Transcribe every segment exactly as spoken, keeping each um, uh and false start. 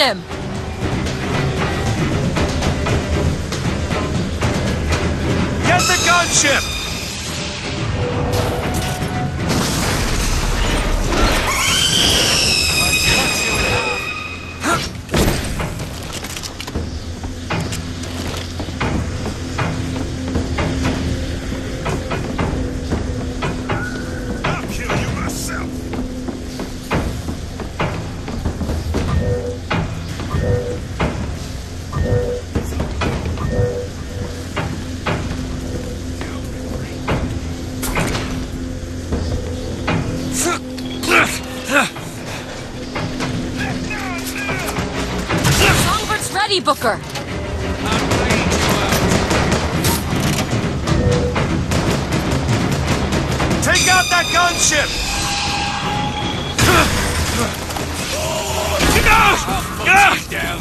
him! Get the gunship! Songbird's ready, Booker! Take out that gunship! Down.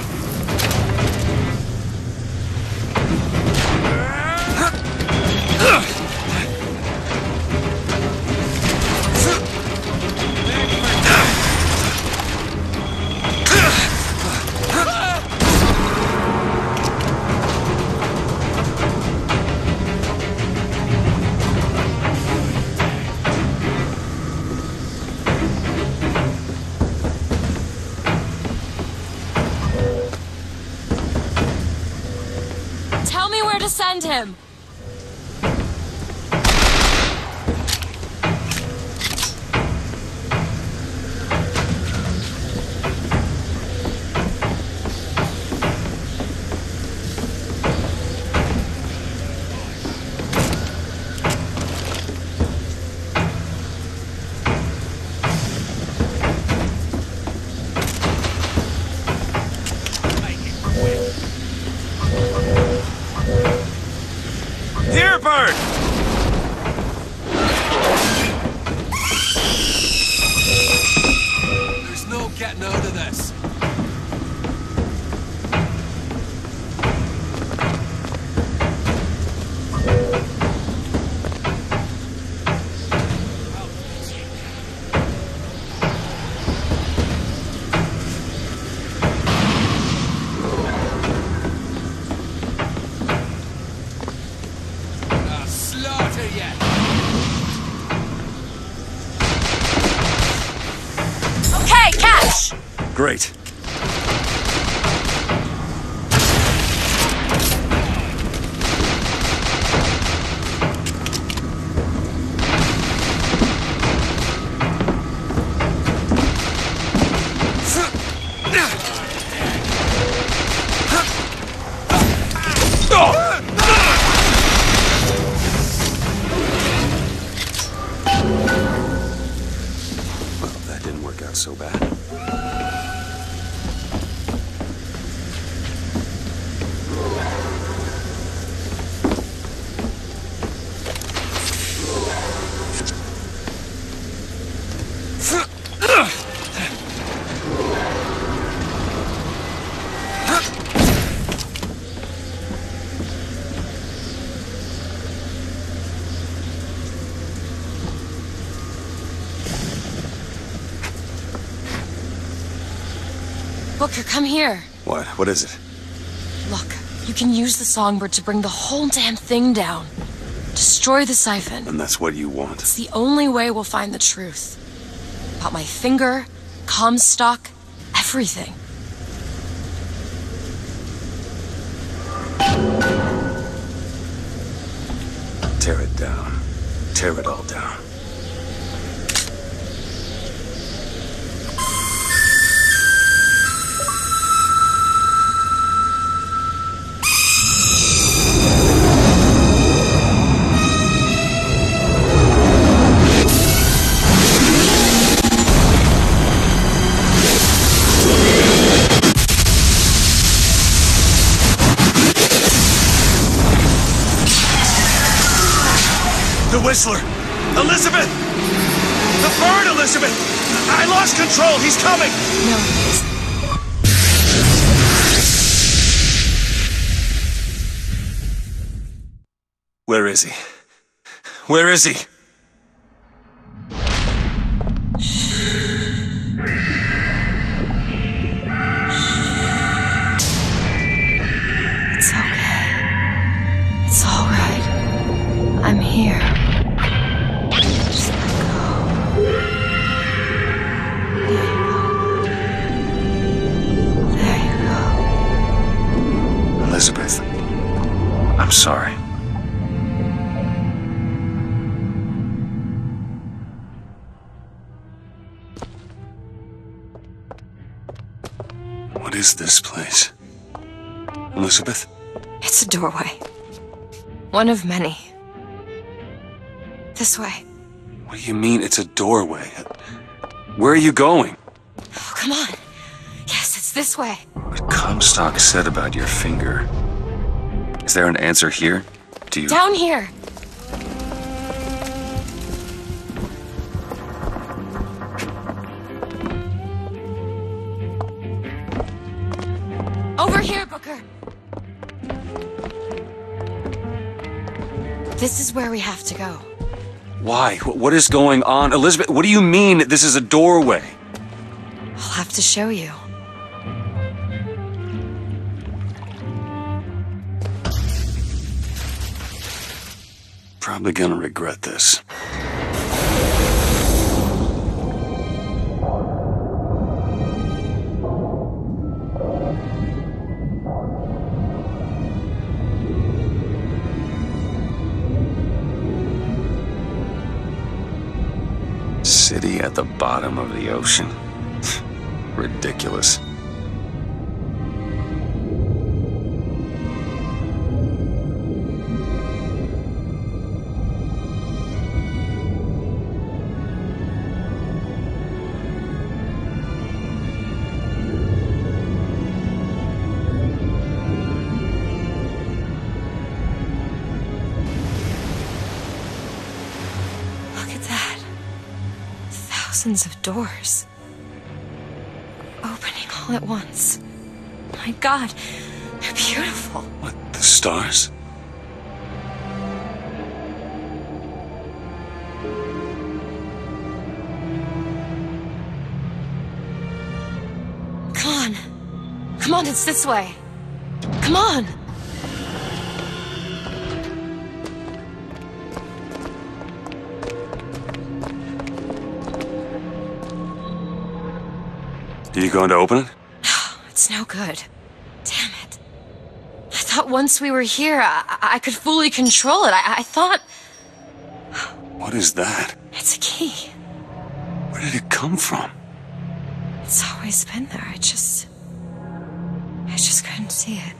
Tell me where to send him! Here, Bird! There's no getting out of this. I'll slaughter ya. Okay, catch! Great. Well, that didn't work out so bad. Booker, come here. What? What is it? Look, you can use the Songbird to bring the whole damn thing down. Destroy the siphon. And that's what you want. It's the only way we'll find the truth. About my finger, Comstock, everything. Tear it down. Tear it all down. The Whistler! Elizabeth! The bird, Elizabeth! I lost control! He's coming! No, it's... Where is he? Where is he? What is this place? Elizabeth? It's a doorway. One of many. This way. What do you mean it's a doorway? Where are you going? Oh, come on. Yes, it's this way. What Comstock said about your finger. Is there an answer here? Do you... Down here. Over here, Booker. This is where we have to go. Why? Wh- What is going on? Elizabeth, what do you mean this is a doorway? I'll have to show you. Probably gonna regret this. City at the bottom of the ocean. Ridiculous. Look at that. Thousands of doors. Opening all at once. My God, they're beautiful. What, the stars? Come on. Come on, it's this way. Come on. Are you going to open it? It's no good. Damn it. I thought once we were here, I, I could fully control it. I, I thought... What is that? It's a key. Where did it come from? It's always been there. I just... I just couldn't see it.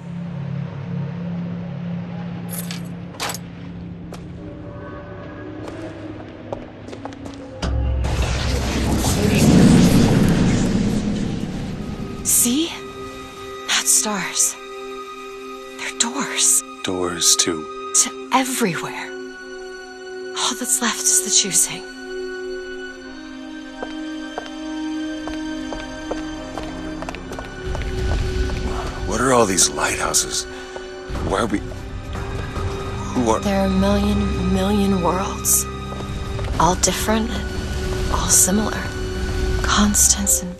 See? Not stars. They're doors. Doors to... To everywhere. All that's left is the choosing. What are all these lighthouses? Why are we... Who are... There are a million, million worlds. All different, all similar. Constants and